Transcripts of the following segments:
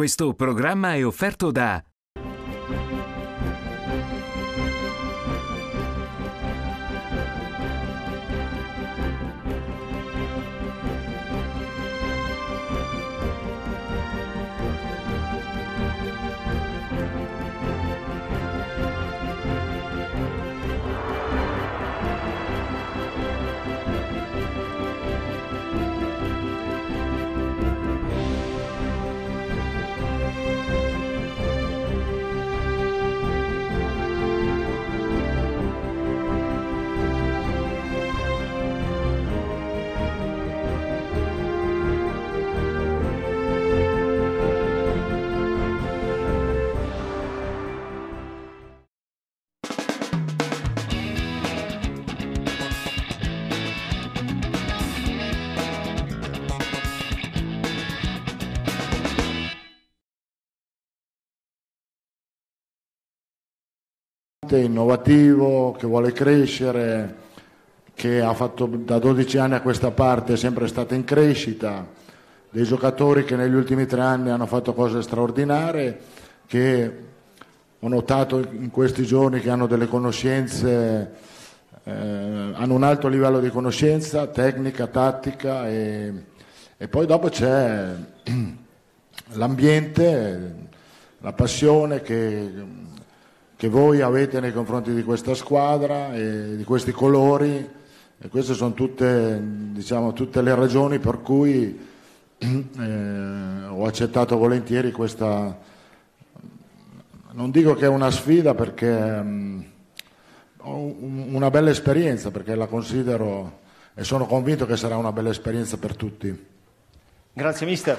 Questo programma è offerto da innovativo, che vuole crescere, che ha fatto da 12 anni a questa parte, è sempre stata in crescita, dei giocatori che negli ultimi 3 anni hanno fatto cose straordinarie, che ho notato in questi giorni che hanno delle conoscenze, hanno un alto livello di conoscenza tecnica, tattica, e poi dopo c'è l'ambiente, la passione che voi avete nei confronti di questa squadra e di questi colori, e queste sono tutte, diciamo, tutte le ragioni per cui ho accettato volentieri questa, non dico che è una sfida perché ho una bella esperienza, perché la considero e sono convinto che sarà una bella esperienza per tutti. Grazie mister.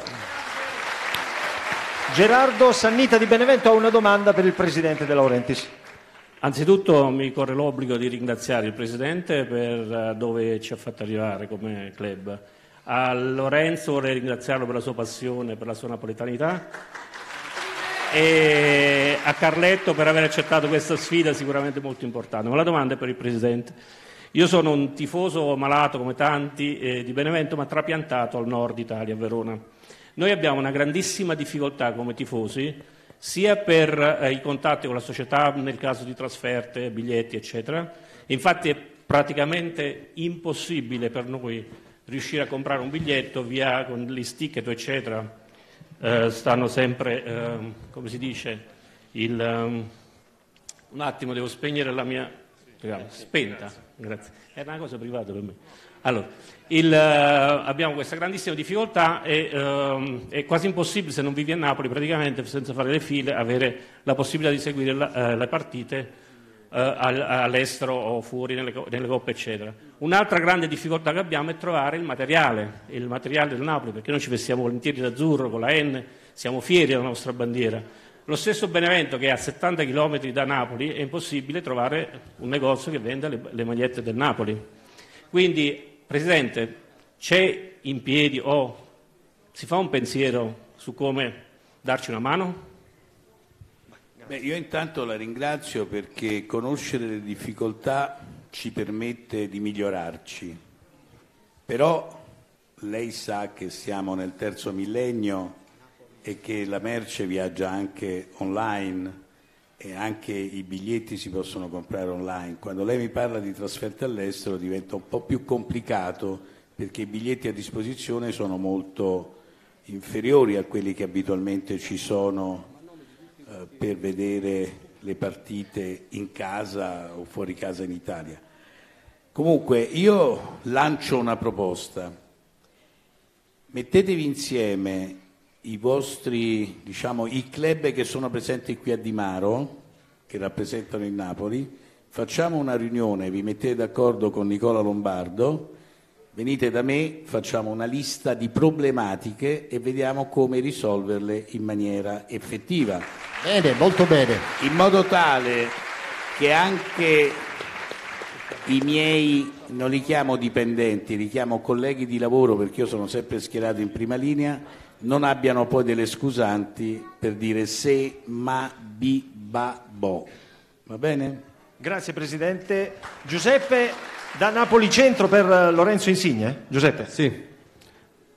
Gerardo Sannita di Benevento ha una domanda per il presidente De Laurentiis. Anzitutto mi corre l'obbligo di ringraziare il presidente per dove ci ha fatto arrivare come club. A Lorenzo vorrei ringraziarlo per la sua passione, per la sua napoletanità, e a Carletto per aver accettato questa sfida sicuramente molto importante. Ma la domanda è per il presidente. Io sono un tifoso malato come tanti di Benevento, ma trapiantato al nord Italia, a Verona. Noi abbiamo una grandissima difficoltà come tifosi, sia per i contatti con la società nel caso di trasferte, biglietti, eccetera. Infatti è praticamente impossibile per noi riuscire a comprare un biglietto via con gli ticket, eccetera. Stanno sempre, come si dice, un attimo, devo spegnere la mia... Spenta, grazie. Era una cosa privata per me. Allora, abbiamo questa grandissima difficoltà e è quasi impossibile, se non vivi a Napoli praticamente, senza fare le file, avere la possibilità di seguire le partite all'estero o fuori nelle coppe, eccetera. Un'altra grande difficoltà che abbiamo è trovare il materiale del Napoli, perché noi ci vestiamo volentieri d'azzurro con la N, siamo fieri della nostra bandiera. Lo stesso Benevento, che è a 70 km da Napoli, è impossibile trovare un negozio che venda le magliette del Napoli. Quindi, Presidente, c'è in piedi o si fa un pensiero su come darci una mano? Beh, io intanto la ringrazio perché conoscere le difficoltà ci permette di migliorarci. Però lei sa che siamo nel 3° millennio e che la merce viaggia anche online e anche i biglietti si possono comprare online. Quando lei mi parla di trasferte all'estero diventa un po' più complicato perché i biglietti a disposizione sono molto inferiori a quelli che abitualmente ci sono per vedere le partite in casa o fuori casa in Italia. Comunque io lancio una proposta: mettetevi insieme i vostri, diciamo, i club che sono presenti qui a Di Maro, che rappresentano il Napoli, facciamo una riunione, vi mettete d'accordo con Nicola Lombardo, venite da me, facciamo una lista di problematiche e vediamo come risolverle in maniera effettiva. Bene, molto bene. In modo tale che anche i miei, non li chiamo dipendenti, li chiamo colleghi di lavoro perché io sono sempre schierato in prima linea, non abbiano poi delle scusanti per dire se, ma, bi, ba, bo. Va bene? Grazie Presidente. Giuseppe da Napoli Centro per Lorenzo Insigne. Giuseppe. Sì.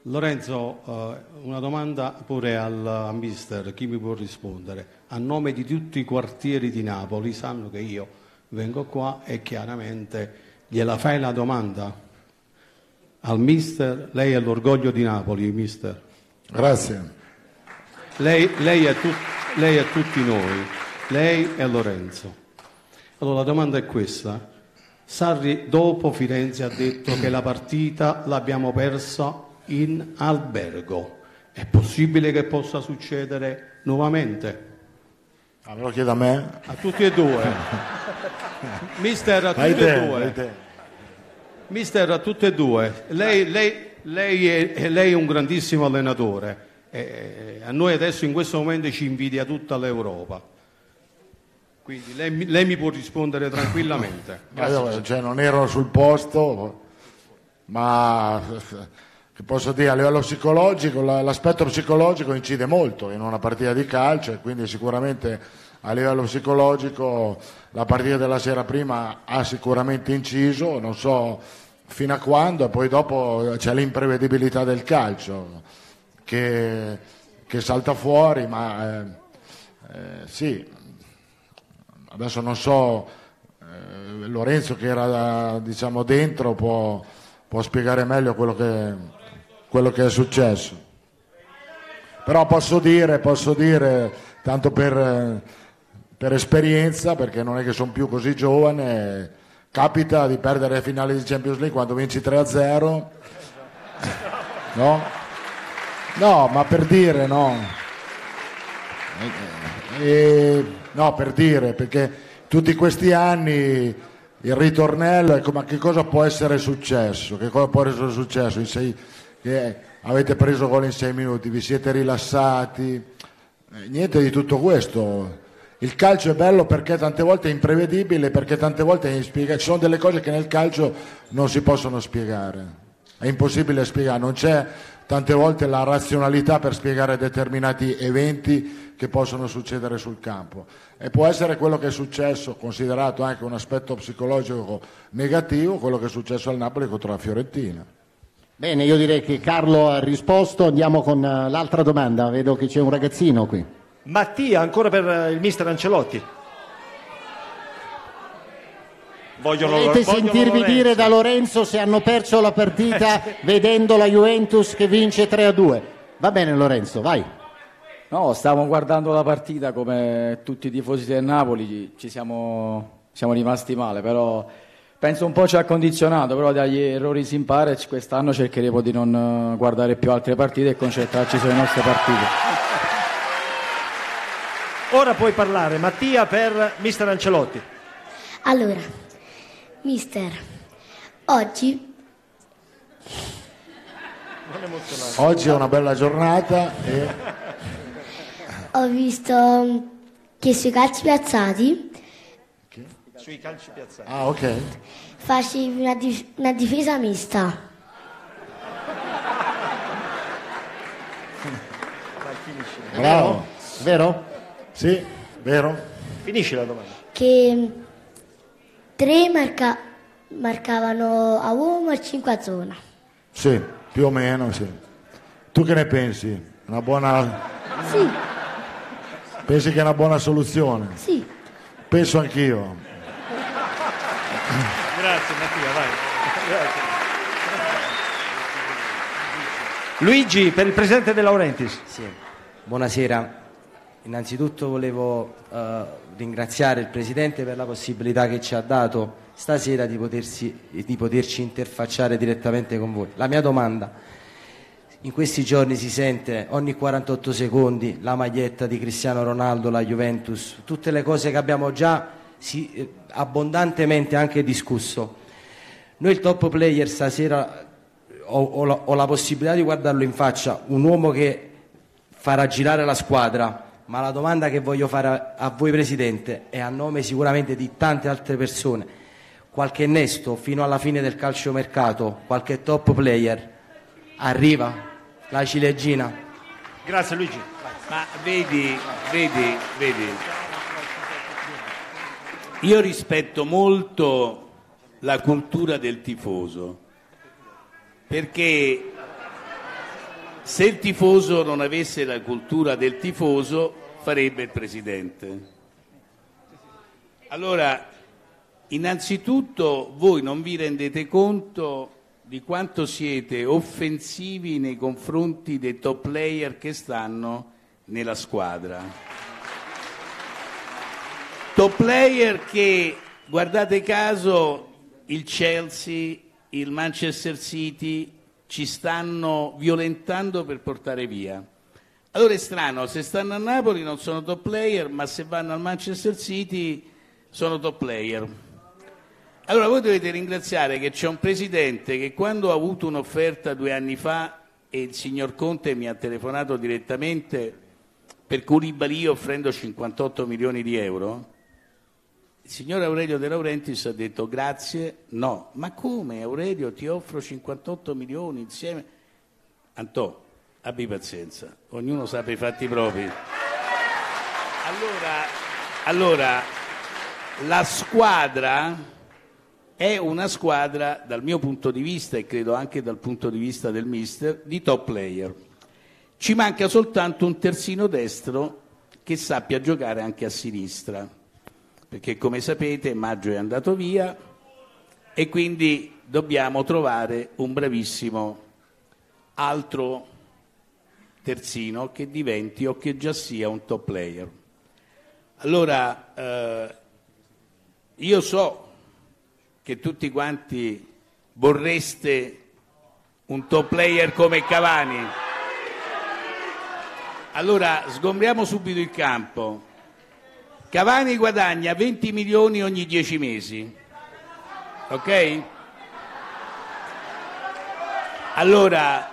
Lorenzo, una domanda pure al mister, chi mi può rispondere? A nome di tutti i quartieri di Napoli, sanno che io vengo qua e chiaramente gliela fai la domanda al mister. Lei è l'orgoglio di Napoli, mister. Grazie. Lei è tutti noi, lei è Lorenzo. Allora la domanda è questa. Sarri dopo Firenze ha detto che la partita l'abbiamo persa in albergo. È possibile che possa succedere nuovamente? Me lo chiede a me? A tutti e due. Mister, a tutti e due. Mister, a tutte e due. Lei è un grandissimo allenatore. A noi adesso in questo momento ci invidia tutta l'Europa. Quindi lei mi può rispondere tranquillamente. Io, non ero sul posto, ma che posso dire, a livello psicologico, l'aspetto psicologico incide molto in una partita di calcio e quindi sicuramente a livello psicologico la partita della sera prima ha sicuramente inciso, non so fino a quando, e poi dopo c'è l'imprevedibilità del calcio che salta fuori, ma sì, adesso non so, Lorenzo che era diciamo dentro può spiegare meglio quello che è successo, però posso dire tanto per esperienza, perché non è che sono più così giovane, capita di perdere le finali di Champions League quando vinci 3-0, no, ma per dire, no, per dire, perché tutti questi anni il ritornello è ma che cosa può essere successo? Che cosa può essere successo? Che avete preso gol in 6 minuti, vi siete rilassati, niente di tutto questo. Il calcio è bello perché tante volte è imprevedibile, perché tante volte è inspiegabile. Ci sono delle cose che nel calcio non si possono spiegare, è impossibile spiegare, non c'è tante volte la razionalità per spiegare determinati eventi che possono succedere sul campo, e può essere quello che è successo, considerato anche un aspetto psicologico negativo, quello che è successo al Napoli contro la Fiorentina. Bene, io direi che Carlo ha risposto, andiamo con l'altra domanda, vedo che c'è un ragazzino qui. Mattia, ancora per il mister Ancelotti. Volete sentirvi dire da Lorenzo se hanno perso la partita vedendo la Juventus che vince 3-2? Va bene Lorenzo, vai. No, stavamo guardando la partita come tutti i tifosi del Napoli, siamo rimasti male, però penso un po' ci ha condizionato, però dagli errori si impara e quest'anno cercheremo di non guardare più altre partite e concentrarci sulle nostre partite. Ora puoi parlare, Mattia, per mister Ancelotti. Allora, mister, oggi è una bella giornata e ho visto che sui calci piazzati ok, facevi una difesa mista. bravo, Vero? sì, vero, Finisci la domanda. Che 3 marcavano a uomo e 5 a zona. sì, più o meno, sì. Tu che ne pensi? Una buona... Sì, Pensi che è una buona soluzione? sì. Penso anch'io. Grazie Mattia, vai. Grazie. Luigi, per il presidente De Laurentiis. Sì. Buonasera. Innanzitutto volevo ringraziare il Presidente per la possibilità che ci ha dato stasera di poterci interfacciare direttamente con voi. La mia domanda: in questi giorni si sente ogni 48 secondi la maglietta di Cristiano Ronaldo, la Juventus, tutte le cose che abbiamo già abbondantemente anche discusso. Noi il top player stasera ho la possibilità di guardarlo in faccia, un uomo che farà girare la squadra, ma la domanda che voglio fare a voi Presidente è a nome sicuramente di tante altre persone: qualche nesto fino alla fine del calciomercato, qualche top player arriva? La ciliegina? Grazie Luigi. Ma vedi, io rispetto molto la cultura del tifoso, perché Se il tifoso non avesse la cultura del tifoso, farebbe il presidente. Allora, innanzitutto voi non vi rendete conto di quanto siete offensivi nei confronti dei top player che stanno nella squadra. Top player che, guardate caso, il Chelsea, il Manchester City ci stanno violentando per portare via. Allora è strano, se stanno a Napoli non sono top player, ma se vanno al Manchester City sono top player. Allora voi dovete ringraziare che c'è un presidente che quando ha avuto un'offerta 2 anni fa e il signor Conte mi ha telefonato direttamente per Koulibaly offrendo 58 milioni di euro, il signor Aurelio De Laurentiis ha detto grazie, no. Ma come Aurelio, ti offro 58 milioni insieme? Antò, abbi pazienza, ognuno sa per i fatti propri. Allora la squadra è una squadra, dal mio punto di vista e credo anche dal punto di vista del mister, di top player. Ci manca soltanto un terzino destro che sappia giocare anche a sinistra, perché come sapete Maggio è andato via e quindi dobbiamo trovare un bravissimo altro terzino che diventi o che già sia un top player. Allora, io so che tutti quanti vorreste un top player come Cavani. Allora, sgombriamo subito il campo. Cavani guadagna 20 milioni ogni 10 mesi, ok? Allora,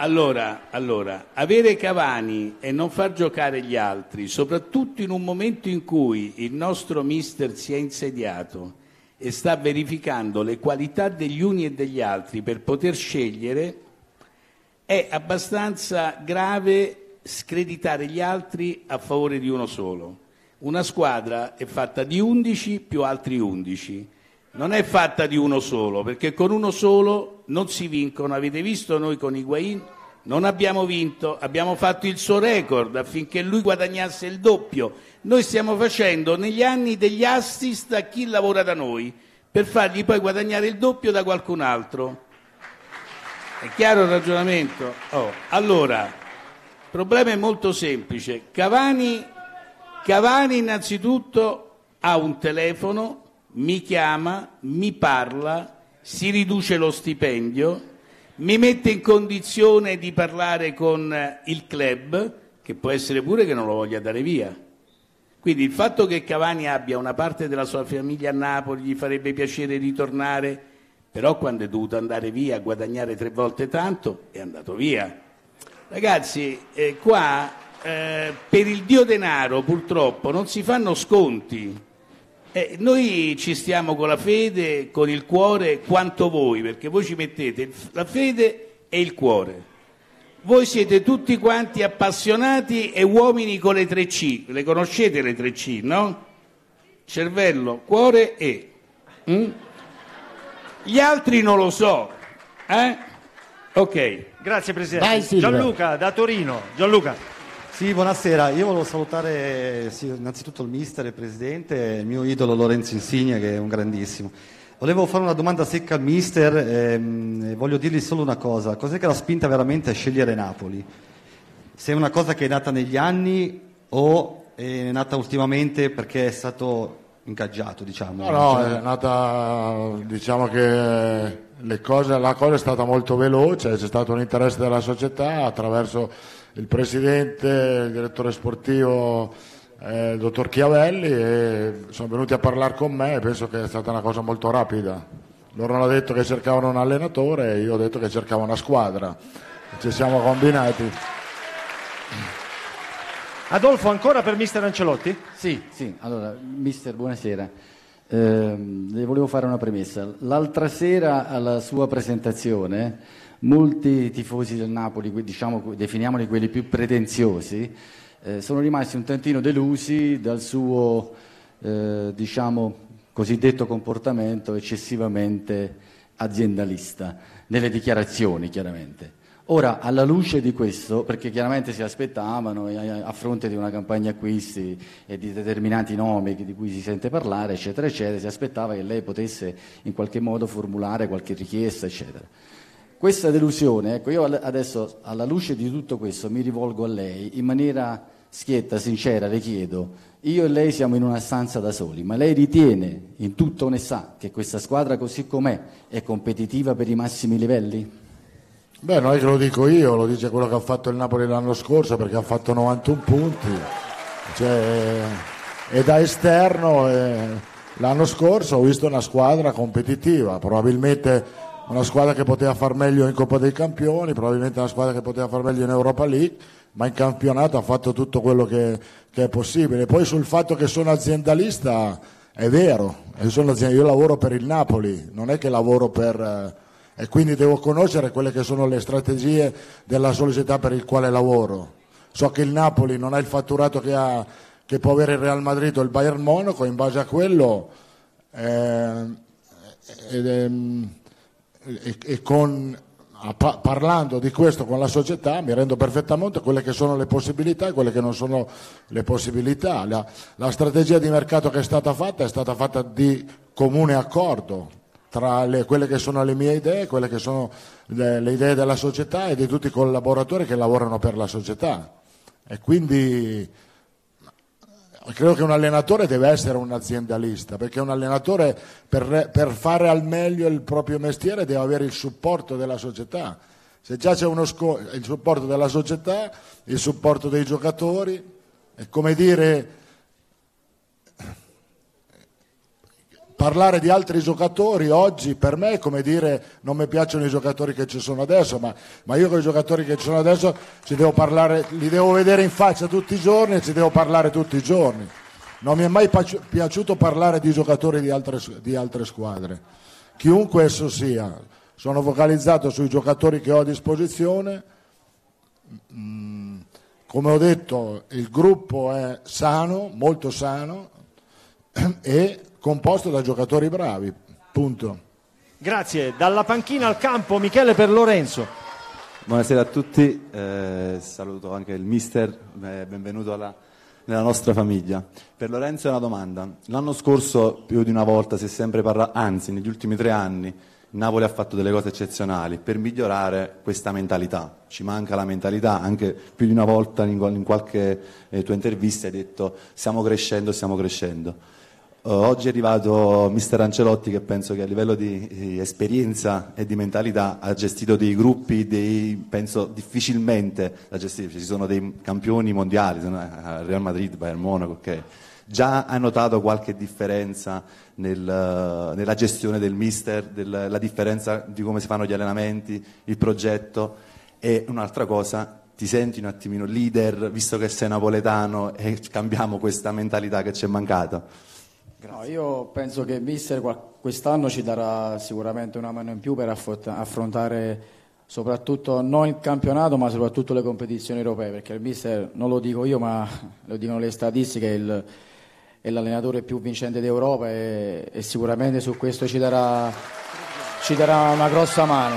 avere Cavani e non far giocare gli altri, soprattutto in un momento in cui il nostro mister si è insediato e sta verificando le qualità degli uni e degli altri per poter scegliere, è abbastanza grave screditare gli altri a favore di uno solo. Una squadra è fatta di 11 più altri 11, non è fatta di uno solo, perché con uno solo non si vincono. Avete visto noi con Higuaín? Non abbiamo vinto, abbiamo fatto il suo record affinché lui guadagnasse il doppio. Noi stiamo facendo negli anni degli assist a chi lavora da noi, per fargli poi guadagnare il doppio da qualcun altro. È chiaro il ragionamento? Allora, il problema è molto semplice. Cavani innanzitutto ha un telefono, mi chiama, mi parla, si riduce lo stipendio, mi mette in condizione di parlare con il club, che può essere pure che non lo voglia dare via. Quindi il fatto che Cavani abbia una parte della sua famiglia a Napoli, gli farebbe piacere ritornare, però quando è dovuto andare via a guadagnare 3 volte tanto è andato via. Ragazzi, qua per il dio denaro purtroppo non si fanno sconti. Noi ci stiamo con la fede, con il cuore, quanto voi, perché voi ci mettete la fede e il cuore. Voi siete tutti quanti appassionati e uomini con le 3 C. Le conoscete le 3 C, no? Cervello, cuore e... Gli altri non lo so. Ok. Grazie Presidente. Vai, Silvio. Gianluca da Torino. Gianluca. Sì, buonasera. Io volevo salutare innanzitutto il mister e il presidente, il mio idolo Lorenzo Insigne, che è un grandissimo. Volevo fare una domanda secca al mister e voglio dirgli solo una cosa. Cos'è che l'ha spinta veramente a scegliere Napoli? Se è una cosa che è nata negli anni o è nata ultimamente perché è stato ingaggiato, diciamo? No, è nata, diciamo che la cosa è stata molto veloce, c'è stato un interesse della società attraverso il presidente, il direttore sportivo, il dottor Chiavelli, e sono venuti a parlare con me e penso che è stata una cosa molto rapida. Loro hanno detto che cercavano un allenatore e io ho detto che cercavo una squadra. Ci siamo combinati. Adolfo, ancora per mister Ancelotti? Sì, allora, mister, buonasera. Le volevo fare una premessa. L'altra sera alla sua presentazione molti tifosi del Napoli, diciamo, definiamoli quelli più pretenziosi, sono rimasti un tantino delusi dal suo diciamo cosiddetto comportamento eccessivamente aziendalista nelle dichiarazioni, chiaramente. Ora, alla luce di questo, perché chiaramente si aspettavano, a fronte di una campagna acquisti e di determinati nomi di cui si sente parlare, eccetera, eccetera, si aspettava che lei potesse in qualche modo formulare qualche richiesta, eccetera. Questa delusione, ecco, io adesso, alla luce di tutto questo, mi rivolgo a lei, in maniera schietta, sincera, le chiedo, io e lei siamo in una stanza da soli, ma lei ritiene, in tutta onestà, che questa squadra così com'è è competitiva per i massimi livelli? Beh, non è che lo dico io, lo dice quello che ha fatto il Napoli l'anno scorso, perché ha fatto 91 punti, cioè, e da esterno l'anno scorso ho visto una squadra competitiva, probabilmente una squadra che poteva far meglio in Coppa dei Campioni, probabilmente una squadra che poteva far meglio in Europa League, ma in campionato ha fatto tutto quello che è possibile. Poi sul fatto che sono aziendalista, è vero, io lavoro per il Napoli, non è che lavoro per... e quindi devo conoscere quelle che sono le strategie della società per il quale lavoro. So che il Napoli non ha il fatturato che può avere il Real Madrid o il Bayern Monaco, in base a quello parlando di questo con la società mi rendo perfettamente quelle che sono le possibilità e quelle che non sono le possibilità. La strategia di mercato che è stata fatta di comune accordo tra quelle che sono le mie idee, quelle che sono le idee della società e di tutti i collaboratori che lavorano per la società. E quindi credo che un allenatore deve essere un aziendalista, perché un allenatore per fare al meglio il proprio mestiere deve avere il supporto della società. Se già c'è il supporto della società, il supporto dei giocatori, è come dire... Parlare di altri giocatori oggi per me è come dire non mi piacciono i giocatori che ci sono adesso, ma io con i giocatori che ci sono adesso ci devo parlare, li devo vedere in faccia tutti i giorni e ci devo parlare tutti i giorni. Non mi è mai piaciuto parlare di giocatori di altre squadre, chiunque esso sia. Sono focalizzato sui giocatori che ho a disposizione. Come ho detto, il gruppo è sano, molto sano e composto da giocatori bravi, punto. Grazie. Dalla panchina al campo Michele Per Lorenzo. Buonasera a tutti, saluto anche il mister, benvenuto nella nostra famiglia. Per Lorenzo è una domanda. L'anno scorso più di una volta si è sempre parlato, anzi negli ultimi 3 anni il Napoli ha fatto delle cose eccezionali per migliorare questa mentalità. Ci manca la mentalità, anche più di una volta in qualche tua intervista hai detto stiamo crescendo. Oggi è arrivato mister Ancelotti, che penso che a livello di esperienza e di mentalità ha gestito dei gruppi, penso difficilmente da gestire. Ci sono dei campioni mondiali, Real Madrid, Bayern Monaco, ok. Già ha notato qualche differenza nella gestione del mister, la differenza di come si fanno gli allenamenti, il progetto? E un'altra cosa, ti senti un attimino leader, visto che sei napoletano, e cambiamo questa mentalità che ci è mancata? No, io penso che il mister quest'anno ci darà sicuramente una mano in più per affrontare soprattutto non il campionato ma soprattutto le competizioni europee, perché il mister, non lo dico io ma lo dicono le statistiche, è l'allenatore più vincente d'Europa e sicuramente su questo ci darà una grossa mano.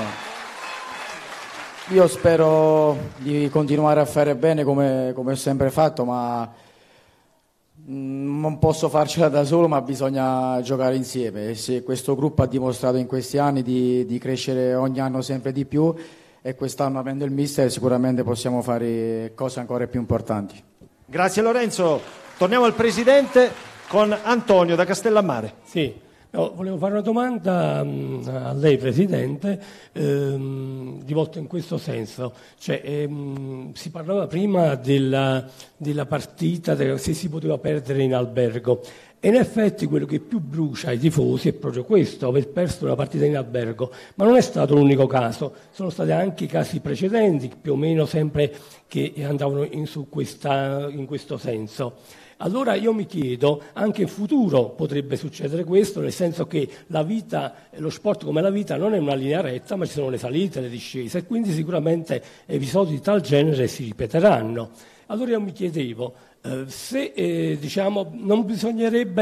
Io spero di continuare a fare bene come ho sempre fatto, ma non posso farcela da solo, ma bisogna giocare insieme. E se questo gruppo ha dimostrato in questi anni di crescere ogni anno sempre di più, e quest'anno avendo il mister sicuramente possiamo fare cose ancora più importanti. Grazie Lorenzo. Torniamo al presidente con Antonio da Castellammare. Sì. No, volevo fare una domanda a lei, Presidente, rivolta in questo senso. Cioè, si parlava prima della partita, se si poteva perdere in albergo. E in effetti quello che più brucia ai tifosi è proprio questo, aver perso una partita in albergo. Ma non è stato l'unico caso, sono stati anche casi precedenti, più o meno sempre che andavano in questo senso. Allora io mi chiedo, anche in futuro potrebbe succedere questo, nel senso che la vita, lo sport come la vita non è una linea retta, ma ci sono le salite, le discese, e quindi sicuramente episodi di tal genere si ripeteranno. Allora io mi chiedevo se non bisognerebbe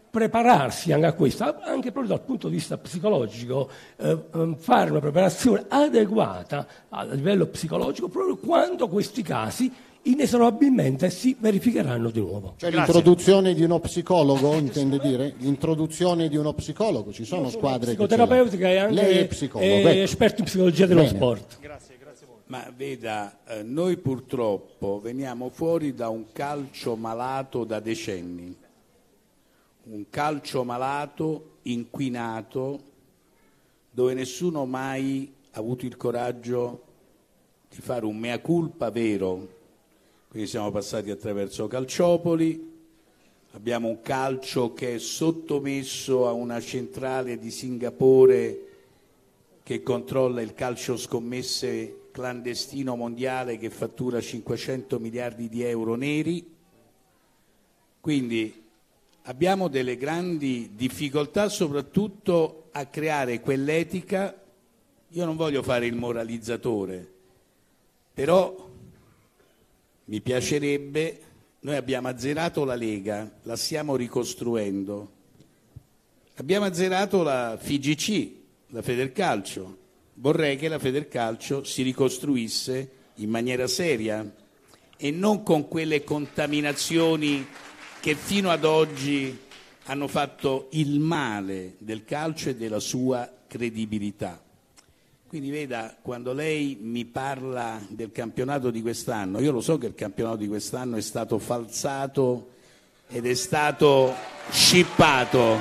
prepararsi anche a questo, anche proprio dal punto di vista psicologico, fare una preparazione adeguata a livello psicologico proprio quando questi casi inesorabilmente si verificheranno di nuovo. Cioè l'introduzione di uno psicologo, intende dire? L'introduzione di uno psicologo, ci sono squadre psicoterapeutica e anche lei è psicologo, esperto in psicologia dello sport. Grazie molto. Ma veda, noi purtroppo veniamo fuori da un calcio malato da decenni, un calcio malato, inquinato, dove nessuno mai ha avuto il coraggio di fare un mea culpa vero. Quindi siamo passati attraverso Calciopoli, abbiamo un calcio che è sottomesso a una centrale di Singapore che controlla il calcio scommesse clandestino mondiale che fattura 500 miliardi di euro neri. Quindi abbiamo delle grandi difficoltà soprattutto a creare quell'etica. Io non voglio fare il moralizzatore, però mi piacerebbe, noi abbiamo azzerato la Lega, la stiamo ricostruendo, abbiamo azzerato la FIGC, la Federcalcio, vorrei che la Federcalcio si ricostruisse in maniera seria e non con quelle contaminazioni che fino ad oggi hanno fatto il male del calcio e della sua credibilità. Quindi veda, quando lei mi parla del campionato di quest'anno, io lo so che il campionato di quest'anno è stato falsato ed è stato scippato,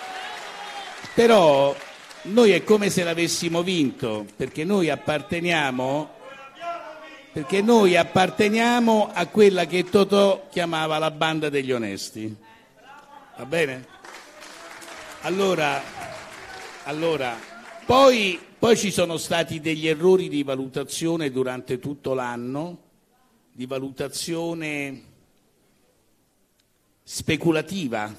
però noi è come se l'avessimo vinto, perché noi apparteniamo a quella che Totò chiamava la banda degli onesti. Va bene? Allora poi ci sono stati degli errori di valutazione durante tutto l'anno, di valutazione speculativa,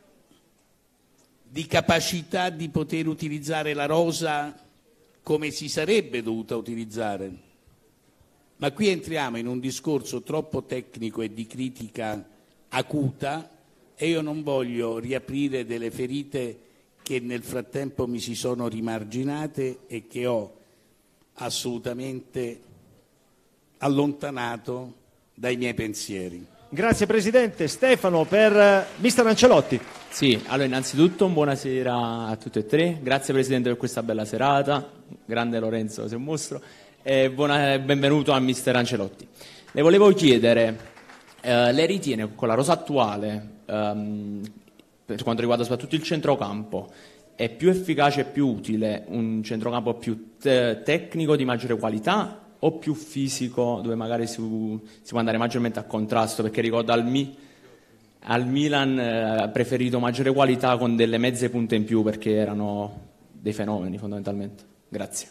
di capacità di poter utilizzare la rosa come si sarebbe dovuta utilizzare. Ma qui entriamo in un discorso troppo tecnico e di critica acuta e io non voglio riaprire delle ferite che nel frattempo mi si sono rimarginate e che ho assolutamente allontanato dai miei pensieri. Grazie Presidente. Stefano per Mister Ancelotti. Sì, allora innanzitutto buonasera a tutti e tre, grazie Presidente per questa bella serata, grande Lorenzo sei un mostro, e benvenuto a Mister Ancelotti. Le volevo chiedere, lei ritiene con la rosa attuale, per quanto riguarda soprattutto il centrocampo, è più efficace e più utile un centrocampo più tecnico di maggiore qualità o più fisico dove magari si può andare maggiormente a contrasto? Perché ricordo al Milan ha preferito maggiore qualità con delle mezze punte in più perché erano dei fenomeni fondamentalmente. Grazie.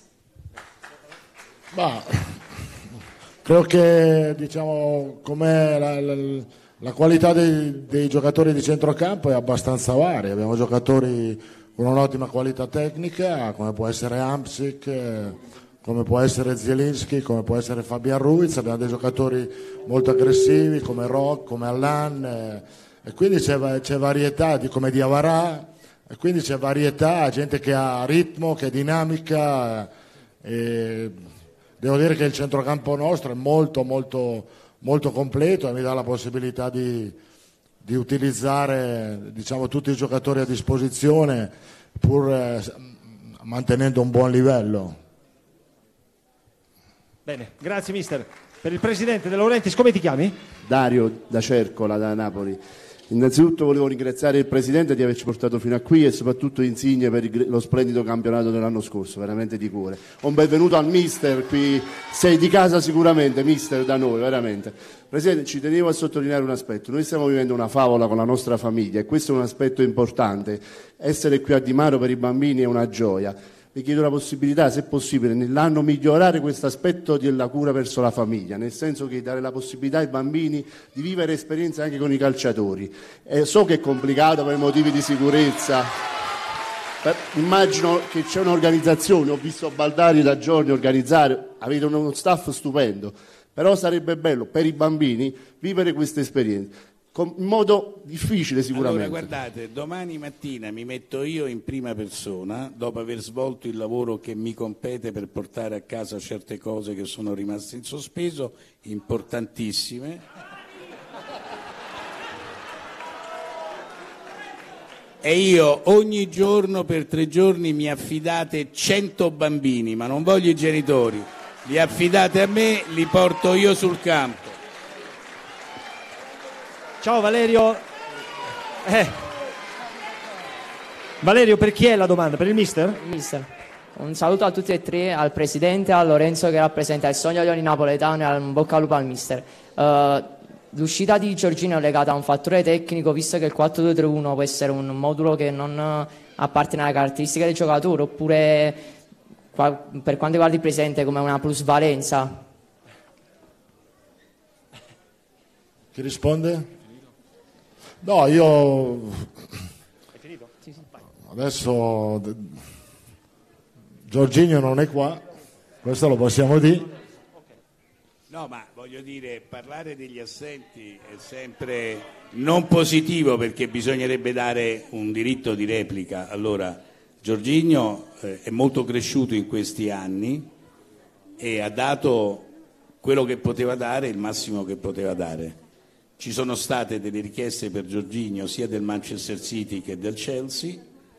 Credo che com'è la qualità dei giocatori di centrocampo è abbastanza varia. Abbiamo giocatori con un'ottima qualità tecnica, come può essere Hamsik, come può essere Zielinski, come può essere Fabian Ruiz. Abbiamo dei giocatori molto aggressivi come Rock, come Allan, e quindi c'è varietà, come Diawara, e quindi c'è varietà, gente che ha ritmo, che è dinamica. E devo dire che il centrocampo nostro è molto molto molto completo e mi dà la possibilità di utilizzare tutti i giocatori a disposizione pur mantenendo un buon livello. Bene, grazie Mister. Per il Presidente De Laurentiis, come ti chiami? Dario da Cercola, da Napoli. Innanzitutto volevo ringraziare il Presidente di averci portato fino a qui e soprattutto Insigne per lo splendido campionato dell'anno scorso, veramente di cuore. Un benvenuto al Mister, qui sei di casa sicuramente, Mister, da noi, veramente. Presidente, ci tenevo a sottolineare un aspetto: noi stiamo vivendo una favola con la nostra famiglia e questo è un aspetto importante. Essere qui a Di Maro per i bambini è una gioia. Vi chiedo la possibilità, se possibile, nell'anno migliorare questo aspetto della cura verso la famiglia, nel senso che dare la possibilità ai bambini di vivere esperienze anche con i calciatori. So che è complicato per motivi di sicurezza, immagino che c'è un'organizzazione, ho visto Baldari da giorni organizzare, avete uno staff stupendo, però sarebbe bello per i bambini vivere queste esperienze. in modo difficile sicuramente. Allora, guardate, domani mattina mi metto io in prima persona, dopo aver svolto il lavoro che mi compete per portare a casa certe cose che sono rimaste in sospeso, importantissime. E io ogni giorno per 3 giorni mi affidate 100 bambini, ma non voglio i genitori, li affidate a me, li porto io sul campo. Ciao Valerio. Valerio, per chi è la domanda? Per il mister? Mister. Un saluto a tutti e tre, al presidente, a Lorenzo che rappresenta il sogno di ogni napoletano e un bocca al lupo al mister. L'uscita di Giorginio è legata a un fattore tecnico, visto che il 4-2-3-1 può essere un modulo che non appartiene alle caratteristiche del giocatore, oppure per quanto riguarda il presente come una plusvalenza? Chi risponde? No, io adesso Giorginio non è qua, questo lo possiamo dire. No, ma voglio dire, parlare degli assenti è sempre non positivo, perché bisognerebbe dare un diritto di replica. Allora, Giorginio è molto cresciuto in questi anni e ha dato quello che poteva dare, il massimo che poteva dare. Ci sono state delle richieste per Giorginio sia del Manchester City che del Chelsea,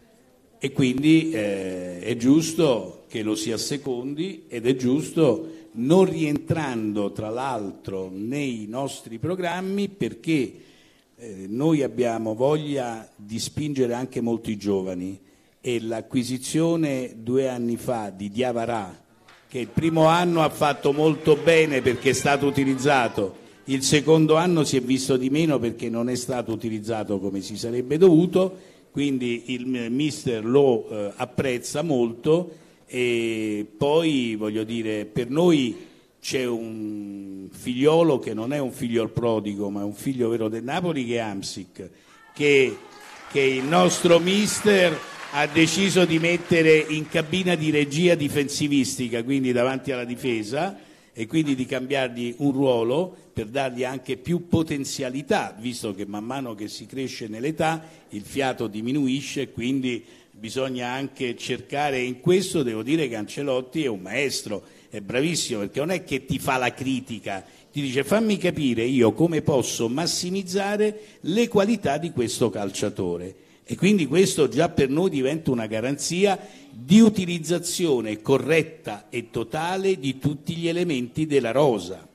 e quindi è giusto che lo si assecondi, ed è giusto non rientrando tra l'altro nei nostri programmi, perché noi abbiamo voglia di spingere anche molti giovani, e l'acquisizione 2 anni fa di Diawara, che il primo anno ha fatto molto bene perché è stato utilizzato, il secondo anno si è visto di meno perché non è stato utilizzato come si sarebbe dovuto, quindi il mister lo apprezza molto. E poi voglio dire, per noi c'è un figliolo che non è un figlio al prodigo, ma è un figlio vero del Napoli, che è Hamsik, che il nostro mister ha deciso di mettere in cabina di regia difensivistica, quindi davanti alla difesa, e quindi di cambiargli un ruolo per dargli anche più potenzialità, visto che man mano che si cresce nell'età il fiato diminuisce, quindi bisogna anche cercare. In questo devo dire che Ancelotti è un maestro, è bravissimo, perché non è che ti fa la critica, ti dice fammi capire io come posso massimizzare le qualità di questo calciatore, e quindi questo già per noi diventa una garanzia di utilizzazione corretta e totale di tutti gli elementi della rosa.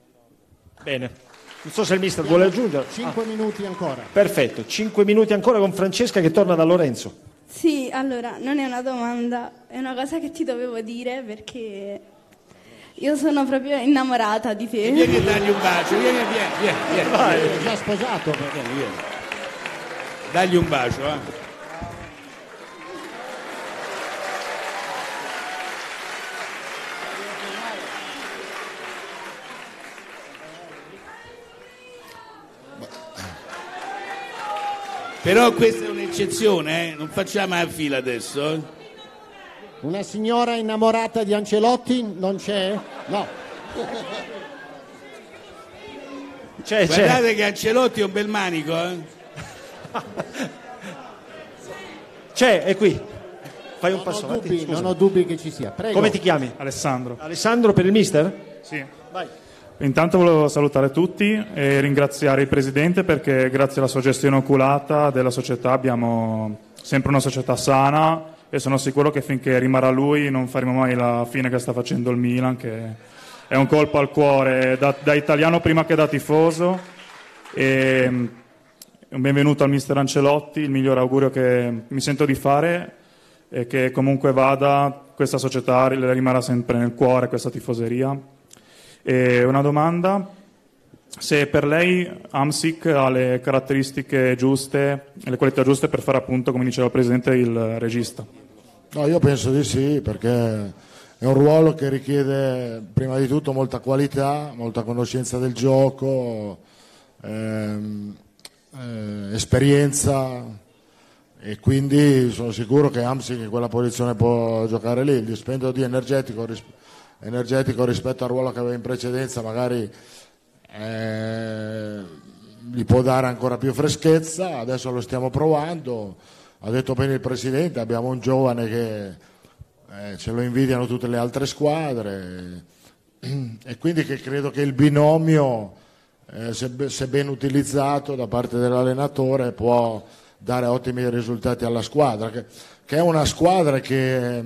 Bene, non so se il mister vuole aggiungere. 5 minuti ancora. Perfetto, 5 minuti ancora con Francesca che torna da Lorenzo. Sì, allora, non è una domanda, è una cosa che ti dovevo dire, perché io sono proprio innamorata di te. Vieni a dargli un bacio, vieni. Vai, è già sposato. Vieni. Dagli un bacio, Però questa è un'eccezione, non facciamo la fila adesso. Una signora innamorata di Ancelotti non c'è? No. Guardate che Ancelotti è un bel manico, C'è, è qui. Fai un passo avanti. Non ho dubbi che ci sia. Prego. Come ti chiami? Alessandro. Alessandro, per il mister? Sì. Vai. Intanto volevo salutare tutti e ringraziare il Presidente, perché grazie alla sua gestione oculata della società abbiamo sempre una società sana, e sono sicuro che finché rimarrà lui non faremo mai la fine che sta facendo il Milan, che è un colpo al cuore da italiano prima che da tifoso. E un benvenuto al mister Ancelotti, il miglior augurio che mi sento di fare è che comunque vada, questa società rimarrà sempre nel cuore, questa tifoseria. E una domanda: se per lei Hamsik ha le caratteristiche giuste e le qualità giuste per fare, appunto, come diceva il Presidente, il regista. No, io penso di sì, perché è un ruolo che richiede prima di tutto molta qualità, molta conoscenza del gioco, esperienza, e quindi sono sicuro che Hamsik in quella posizione può giocare lì. Il dispendio di energetico rispetto al ruolo che aveva in precedenza magari gli può dare ancora più freschezza. Adesso lo stiamo provando, ha detto bene il Presidente, abbiamo un giovane che ce lo invidiano tutte le altre squadre, e quindi che credo che il binomio, se ben utilizzato da parte dell'allenatore, può dare ottimi risultati alla squadra, che è una squadra che,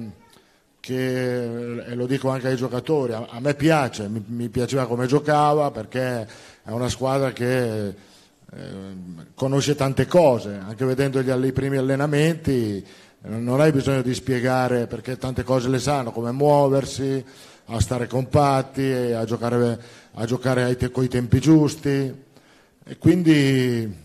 e lo dico anche ai giocatori, a me piace, mi piaceva come giocava, perché è una squadra che conosce tante cose, anche vedendogli ai primi allenamenti non hai bisogno di spiegare, perché tante cose le sanno, come muoversi, a stare compatti, a giocare coi tempi giusti, e quindi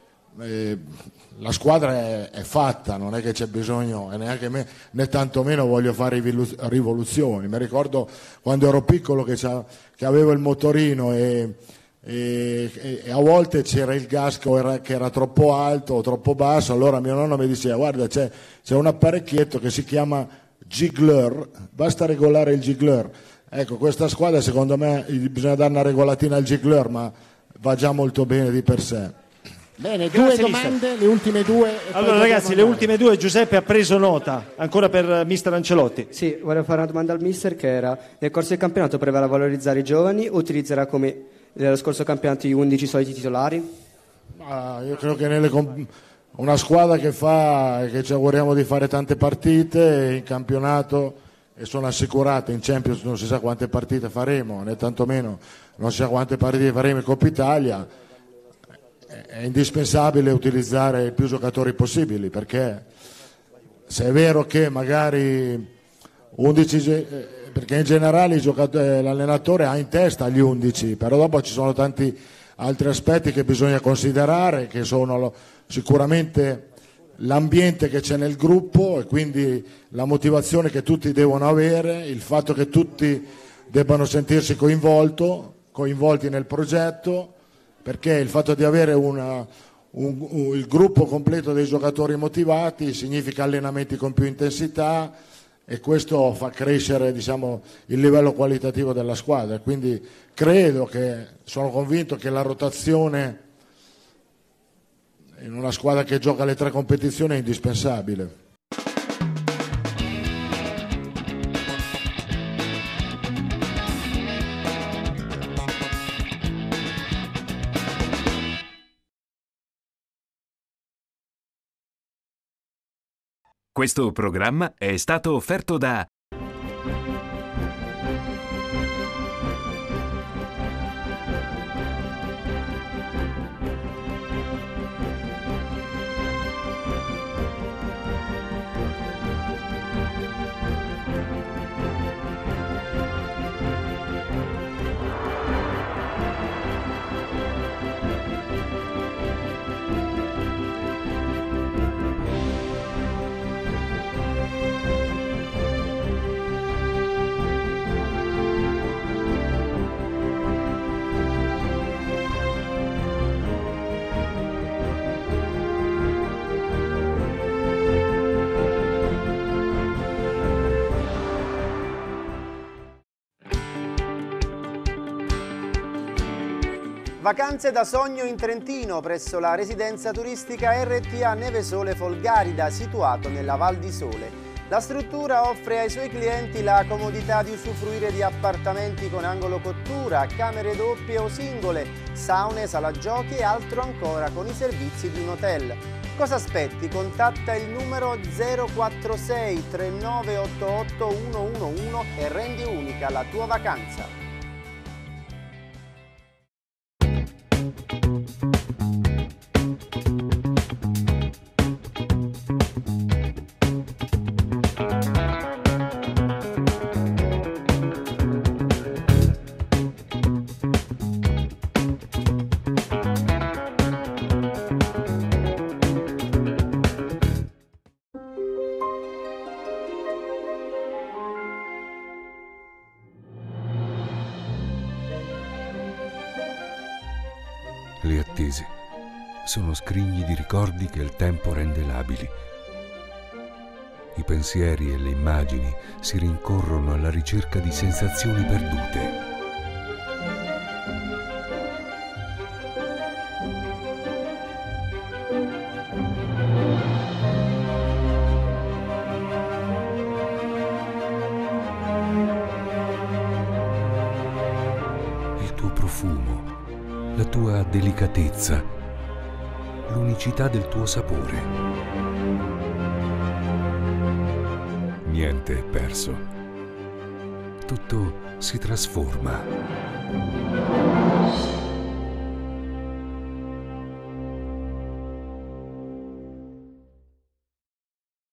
la squadra è fatta, non è che c'è bisogno, e neanche me, né tantomeno voglio fare rivoluzioni. Mi ricordo quando ero piccolo che avevo il motorino e a volte c'era il gas che era troppo alto o troppo basso, allora mio nonno mi diceva: guarda, c'è un apparecchietto che si chiama Jiggler, basta regolare il Jiggler. Ecco, questa squadra secondo me bisogna dare una regolatina al Jiggler, ma va già molto bene di per sé. Bene, due domande, le ultime due. Allora ragazzi, le ultime due, Giuseppe ha preso nota, ancora per mister Ancelotti. Sì, volevo fare una domanda al mister, che era: nel corso del campionato proverà a valorizzare i giovani o utilizzerà come nello scorso campionato gli 11 soliti titolari? Io credo che una squadra che ci auguriamo di fare tante partite in campionato, e sono assicurate, in Champions non si sa quante partite faremo, né tantomeno non si sa quante partite faremo in Coppa Italia, è indispensabile utilizzare i più giocatori possibili, perché se è vero che magari 11, perché in generale l'allenatore ha in testa gli 11, però dopo ci sono tanti altri aspetti che bisogna considerare, che sono sicuramente l'ambiente che c'è nel gruppo, e quindi la motivazione che tutti devono avere, il fatto che tutti debbano sentirsi coinvolti nel progetto, perché il fatto di avere il gruppo completo dei giocatori motivati significa allenamenti con più intensità, e questo fa crescere, diciamo, il livello qualitativo della squadra. Quindi sono convinto che la rotazione in una squadra che gioca le 3 competizioni è indispensabile. Questo programma è stato offerto da Vacanze da sogno in Trentino presso la residenza turistica RTA Nevesole Folgarida, situato nella Val di Sole. La struttura offre ai suoi clienti la comodità di usufruire di appartamenti con angolo cottura, camere doppie o singole, saune, sala giochi e altro ancora con i servizi di un hotel. Cosa aspetti? Contatta il numero 046 3988 111 e rendi unica la tua vacanza. Le attese sono scrigni di ricordi che il tempo rende labili. I pensieri e le immagini si rincorrono alla ricerca di sensazioni perdute. profumo, la tua delicatezza, l'unicità del tuo sapore. Niente è perso. Tutto si trasforma.